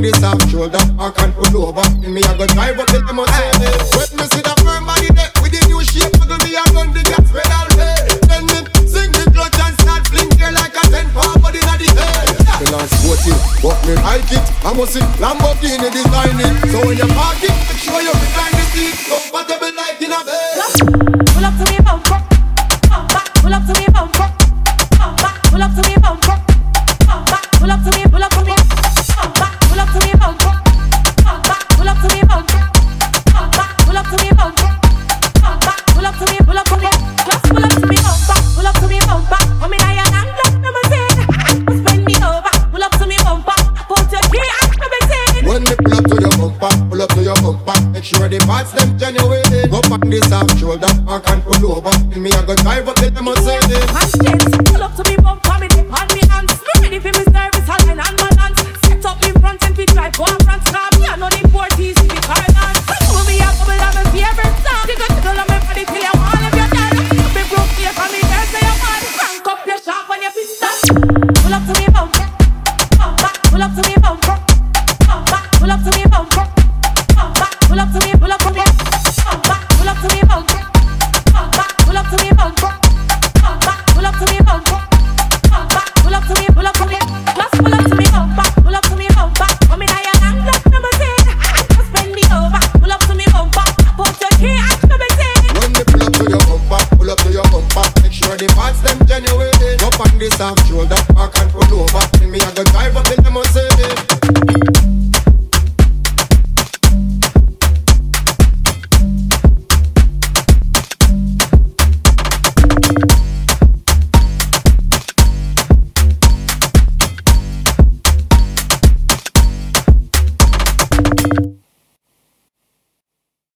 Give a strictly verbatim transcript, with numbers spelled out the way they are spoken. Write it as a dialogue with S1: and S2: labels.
S1: this half shoulder, I can pull over. In me, I go drive up the limo. When me see the firm body there, with the new shape, muggle me, I run the gas pedal. Then me sing the clutch and start fling here like a ten pound body in the head. The last sporty, but me like it. I must see Lamborghini design it. So when you park it, make sure you recline the seat, comfortable like in a bed.
S2: Pull up to me, bump up. Pull up to me, bump up. Pull up to me, bump up. Pull up to me, pull up to me. Pull up to me, bump up. Pull up to me, bump up. Pull up to me, bump up. Pull up to me, pull up to me. Just pull up to me, bump up. Pull up to me, bump up. Come in higher and look, never say. Spin me over. Pull up to me, bump up. Put your key out, never say.
S1: When me pull up to your bumper, pull up to your bumper. Make sure the parts them genuine. Go on this half shoulder, I can pull over. In me, I go drive up the Mercedes.
S2: Konshens, pull up to me, bump on me, dip on me hands. Me ready for me service, all line and balance. Set up in front and we drive, go on front. Now me, I know the forties in the car dance. You and me, I couple of my favorite songs. You got to go on my body till you want if you're dead. You be broke here for me, there's where you're mad. Crank up your sharp on your pistol. Pull up to me, bump. Pull up to me, bump. Pull up to me, bump. Pull up to me, pull up to me. Pull up to me, bump. Pull up to me, bump. Pull up to me, bump. Pull up to me, pull up to me. Just pull up to me, bump. Pull up to me, bump. Come in higher and look, never say. Just bend me over. Pull up to me, bump. Put your key out, never say.
S1: When me pull up to your bumper, pull up to your bumper. Make sure the parts them genuine. Up on this half shoulder, I